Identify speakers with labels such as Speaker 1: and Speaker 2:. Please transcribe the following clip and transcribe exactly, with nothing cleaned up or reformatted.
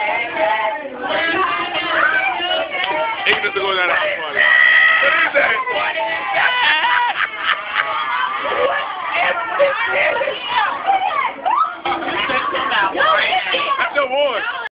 Speaker 1: Ignorant to go down that party. What is that? That's your boy.